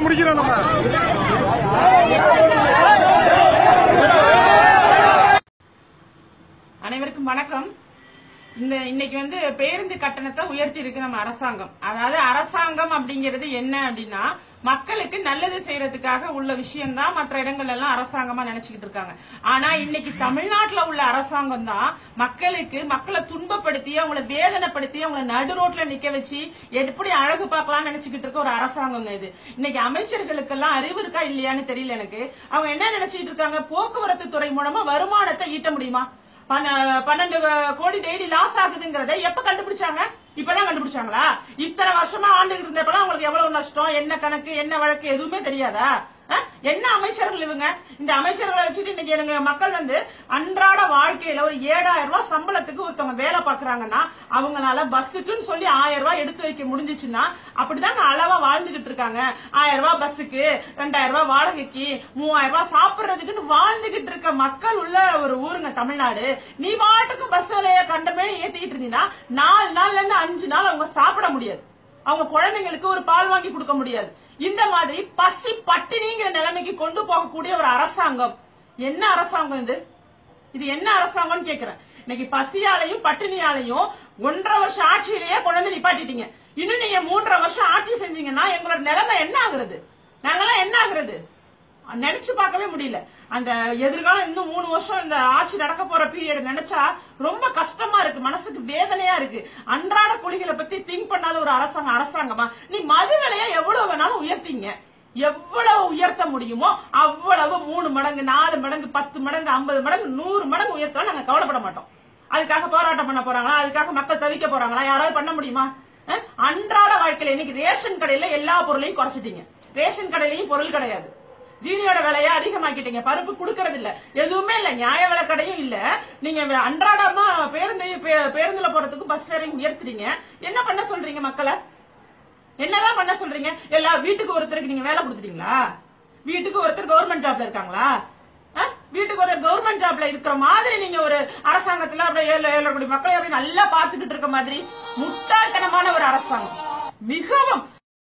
முடிக்கிறோம் நம்ம. அனைவருக்கும் வணக்கம். இன்னைக்கு பேருந்து கட்டணத்தை உயர்த்தி இருக்கு நம்ம அரசாங்கம். அதாவது அரசாங்கம் அப்படிங்கிறது என்ன அப்படின்னா மக்களுக்கு நல்லது செய்யறதுக்காக உள்ள விஷயம் தான் மற்ற இடங்கள் எல்லாம் அரசாங்கமா நினைச்சுக்கிட்டு இருக்காங்க. ஆனா இன்னைக்கு தமிழ்நாட்டுல உள்ள அரசாங்கம் தான் மக்களை துன்பப்படுத்தி அவங்களை வேதனைப்படுத்தி அவங்களை நடு ரோட்ல நிக்க வச்சு எப்படி அழகு பார்க்கலாம்னு நினைச்சுக்கிட்டு இருக்க ஒரு அரசாங்கம் இது. இன்னைக்கு அமைச்சர்களுக்கெல்லாம் அறிவு இருக்கா இல்லையான்னு தெரியல எனக்கு. அவங்க என்ன நினைச்சுக்கிட்டு இருக்காங்க, போக்குவரத்து துறை மூலமா வருமானத்தை ஈட்ட முடியுமா? 12 கோடி டெய்லி லாஸ் ஆகுதுங்கிறத எப்ப கண்டுபிடிச்சாங்க? இப்பதான் கண்டுபிடிச்சாங்களா? இத்தனை வருஷமா ஆண்டு இருந்தப்பெல்லாம் உங்களுக்கு எவ்வளவு நஷ்டம், என்ன கணக்கு, என்ன வழக்கு எதுவுமே தெரியாதா? என்ன அமைச்சர்கள் இவங்க? இந்த அமைச்சர்களை வச்சுட்டு இன்னைக்கு எனக்கு மக்கள் அன்றாட வாழ்க்கையில ஒரு 7000 ரூபாய் சம்பளத்துக்கு ஒருத்தவங்க வேலை பாக்குறாங்கன்னா அவங்களால பஸ்ஸுக்குன்னு சொல்லி 1000 ரூபாய் எடுத்து வைக்க முடிஞ்சிச்சுன்னா அப்படிதாங்க அளவா வாழ்ந்துகிட்டு இருக்காங்க. 1000 ரூபாய் பஸ்ஸுக்கு, 2000 ரூபாய் வாடகைக்கு, 3000 ரூபாய் சாப்பிடுறதுக்குன்னு வாழ்ந்துகிட்டு இருக்க மக்கள் உள்ள ஒரு ஊருங்க தமிழ்நாடு. நீ பாட்டுக்கு பஸ் விலைய கண்டமேனு ஏத்திக்கிட்டு இருந்தீங்கன்னா 4 நாள்ல இருந்து 5 நாள் அவங்க சாப்பிட முடியாது. அவங்க குழந்தைங்களுக்கு ஒரு பால் வாங்கி கொடுக்க முடியாது. இந்த மாதிரி பசி பட்டினிங்கிற நிலைமைக்கு கொண்டு போகக்கூடிய ஒரு அரசாங்கம் என்ன அரசாங்கம் இது? இது என்ன அரசாங்கம்னு கேக்குறேன். இன்னைக்கு பசியாலையும் பட்டினியாலையும் 1.5 வருஷம் ஆட்சியிலேயே கொண்டு நிப்பாட்டிட்டீங்க. இன்னும் நீங்க 3.5 வருஷம் ஆட்சி செஞ்சீங்கன்னா எங்களோட நிலைமை என்ன ஆகுறது? நாங்கெல்லாம் என்ன ஆகுறது நினைச்சு பார்க்கவே முடியல. அந்த எதிர்காலம் இன்னும் 3 வருஷம் இந்த ஆட்சி நடக்க போற பீரியட் நினைச்சா ரொம்ப கஷ்டமா இருக்கு, மனசுக்கு வேதனையா இருக்கு. அன்றாட குழிகளை பத்தி திங்க் பண்ணாத ஒரு அரசாங்கமா நீ மது விலையை எவ்வளவு வேணாலும் உயர்த்தீங்க. எவ்வளவு உயர்த்த முடியுமோ அவ்வளவு 3 மடங்கு, 4 மடங்கு, 10 மடங்கு, 50 மடங்கு, 100 மடங்கு உயர்த்தலாம். நாங்க கவலைப்பட மாட்டோம். அதுக்காக போராட்டம் பண்ண போறாங்களா? அதுக்காக மக்கள் தவிக்க போறாங்களா? யாராவது பண்ண முடியுமா? அன்றாட வாழ்க்கையில இன்னைக்கு ரேஷன் கடையில எல்லா பொருளையும் குறைச்சிட்டீங்க. ரேஷன் கடையிலையும் பொருள் கிடையாது. ஜீனியோட விலையை அதிகமாக்கிட்டீங்க. பருப்பு கொடுக்கறது இல்ல, எதுவுமே இல்ல, நியாய விலை கடையும் இல்ல. நீங்க அன்றாடமா பேருந்துல போறதுக்கு பஸ் ஃபேரையும் உயர்த்துறீங்க. என்ன பண்ண சொல்றீங்க மக்களை? என்னதான் பண்ண சொல்றீங்க? எல்லா வீட்டுக்கு ஒருத்தருக்கு நீங்க வேலை கொடுத்துட்டீங்களா? வீட்டுக்கு ஒருத்தர் கவர்மெண்ட் ஜாப்ல இருக்காங்களா? வீட்டுக்கு ஒரு கவர்மெண்ட் ஜாப்ல இருக்கிற மாதிரி நீங்க ஒரு அரசாங்கத்துல அப்படியே 7 கோடி மக்களை அப்படி நல்லா பாத்துக்கிட்டு இருக்க மாதிரி முட்டாள்தனமான ஒரு அரசாங்கம். மிகவும்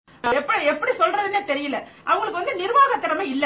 எப்படி சொல்றதுன்னே தெரியல. அவங்களுக்கு நிர்வாக திறமை இல்ல,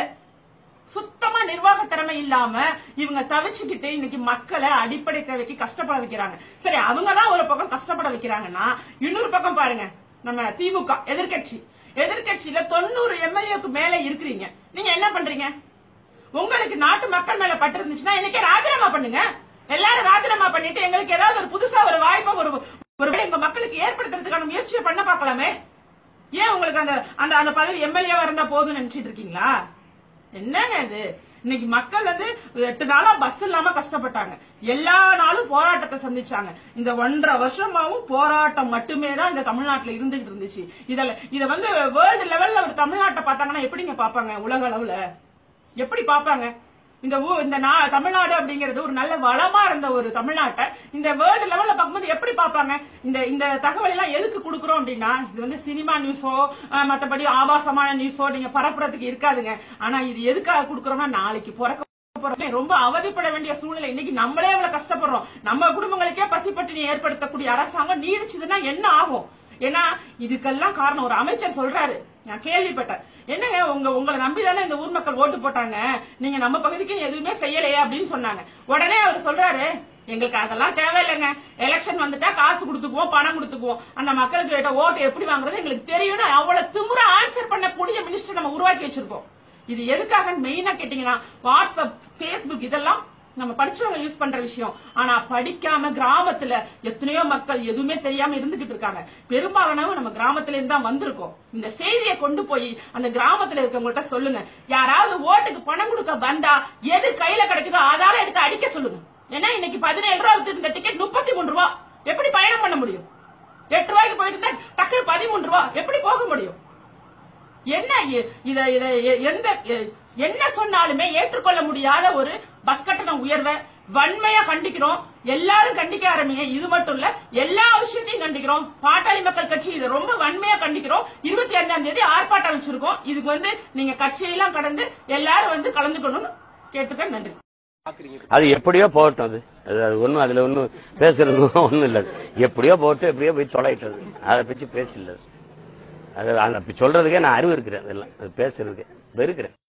சுத்தமா நிர்வாக திறமை இல்லாம இவங்க தவிச்சுக்கிட்டு இன்னைக்கு மக்களை அடிப்படை தேவைக்கு கஷ்டப்பட வைக்கிறாங்க. சரி, அவங்கதான் ஒரு பக்கம் கஷ்டப்பட வைக்கிறாங்கன்னா இன்னொரு பக்கம் பாருங்க, நம்ம திமுக எதிர்கட்சியில 90 எம்எல்ஏக்கு மேல இருக்கிறீங்க. நீங்க என்ன பண்றீங்க? உங்களுக்கு நாட்டு மக்கள் மேல பட்டு இருந்துச்சுன்னா இன்னைக்கு ராஜினாமா பண்ணுங்க. எல்லாரும் ராஜினாமா பண்ணிட்டு எங்களுக்கு ஏதாவது ஒரு புதுசா ஒரு வாய்ப்பை ஒரு எங்க மக்களுக்கு ஏற்படுத்துறதுக்கான முயற்சியை பண்ண பார்க்கலாமே. ஏன் உங்களுக்கு அந்த பதவி எம்எல்ஏவா இருந்தா போதும்னு நினைச்சிட்டு இருக்கீங்களா? என்னங்க இது? இன்னைக்கு மக்கள் 8 நாளா பஸ் இல்லாம கஷ்டப்பட்டாங்க. எல்லா நாளும் போராட்டத்தை சந்திச்சாங்க. இந்த 1.5 வருஷமாவும் போராட்டம் மட்டுமே தான் இந்த தமிழ்நாட்டுல இருந்துகிட்டு இருந்துச்சு. இத வேர்ல்டு லெவல்ல ஒரு தமிழ்நாட்டை பார்த்தாங்கன்னா எப்படிங்க பாப்பாங்க? உலக அளவுல எப்படி பாப்பாங்க? இந்த தமிழ்நாடு அப்படிங்கிறது ஒரு நல்ல வளமா இருந்த ஒரு தமிழ்நாட்டை இந்த வேர்ல்டு லெவல்ல பார்க்கும்போது எப்படி பார்ப்பாங்க? இந்த தகவல் எல்லாம் எதுக்கு கொடுக்குறோம் அப்படின்னா இது சினிமா நியூஸோ மற்றபடி ஆபாசமான நியூஸோ நீங்க பரப்புறதுக்கு இருக்காதுங்க. ஆனா இது எதுக்காக கொடுக்குறோம்னா நாளைக்கு பிறக்க ரொம்ப அவதிப்பட வேண்டிய சூழ்நிலை. இன்னைக்கு நம்மளே அவ்வளவு கஷ்டப்படுறோம். நம்ம குடும்பங்களுக்கே பசிப்பட்டினி ஏற்படுத்தக்கூடிய அரசாங்கம் நீடிச்சதுன்னா என்ன ஆகும்? ஏன்னா இதுக்கெல்லாம் காரணம் ஒரு அமைச்சர் சொல்றாரு, நான் கேள்விப்பட்டேன். என்னங்க உங்களை நம்பிதானே இந்த ஊர் மக்கள் ஓட்டு போட்டாங்க, நீங்க நம்ம பகுதிக்கு எதுவுமே செய்யலையே அப்படின்னு சொன்னாங்க. உடனே அவர் சொல்றாரு, எங்களுக்கு அதெல்லாம் தேவையில்லைங்க, எலெக்ஷன் வந்துட்டா காசு கொடுத்துக்குவோம், பணம் கொடுத்துக்குவோம், அந்த மக்களுக்கு கேட்ட ஓட்டு எப்படி வாங்குறது எங்களுக்கு தெரியும்னு அவ்வளவு திமுறை ஆன்சர் பண்ணக்கூடிய மினிஸ்டர் நம்ம உருவாக்கி வச்சிருக்கோம். இது எதுக்காக மெயினா கேட்டீங்கன்னா வாட்ஸ்அப், பேஸ்புக் இதெல்லாம் நம்ம படிச்சவங்க யூஸ் பண்ற விஷயம். ஆனா படிக்காம கிராமத்துல எத்தனையோ மக்கள் எதுவுமே தெரியாம இருந்துகிட்டு இருக்காங்க. பெரும்பாலானவங்க நம்ம கிராமத்துல இருந்து தான் வந்திருக்கோம். இந்த செய்தியை கொண்டு போய் அந்த கிராமத்துல இருக்கவங்கள்ட்ட சொல்லுங்க. யாராவது ஓட்டுக்கு பணம் கொடுக்க வந்தா எது கையில கிடைக்குதோ ஆதாரம் எடுத்து அடிக்க சொல்லுங்க. ஏன்னா இன்னைக்கு 17 ரூபாய் இருந்த டிக்கெட் 33 ரூபாய். எப்படி பயணம் பண்ண முடியும்? 8 ரூபாய்க்கு போயிட்டு இருந்தா டக்கு 13 ரூபாய் எப்படி போக முடியும்? என்ன என்ன சொன்னாலுமே ஏற்றுக்கொள்ள முடியாத ஒரு பஸ் கட்டண உயர்வை வன்மையா கண்டிக்கிறோம். எல்லாரும் கண்டிக்க ஆரம்பிங்க. இது மட்டும் இல்ல, எல்லா விஷயத்தையும் கண்டிக்கிறோம். பாட்டாளி மக்கள் கட்சி இதை ரொம்ப வன்மையா கண்டிக்கிறோம். 25ஆம் தேதி ஆர்ப்பாட்டம் வச்சிருக்கோம். இதுக்கு நீங்க கட்சியெல்லாம் கடந்து எல்லாரும் கலந்துக்கணும்னு கேட்டுக்க. நன்றி. அது எப்படியோ போட்டோம். அது ஒன்னும் அதுல ஒன்னும் பேசுறது ஒன்னும் இல்ல. எப்படியோ போட்டு எப்படியோ போய் தொலைட்டது. அதை பற்றி பேசல. அது அப்படி சொல்றதுக்கே நான் அறிவு இருக்கிறேன், அதெல்லாம் அது பேசுறதுக்கு வெறுக்கிறேன்.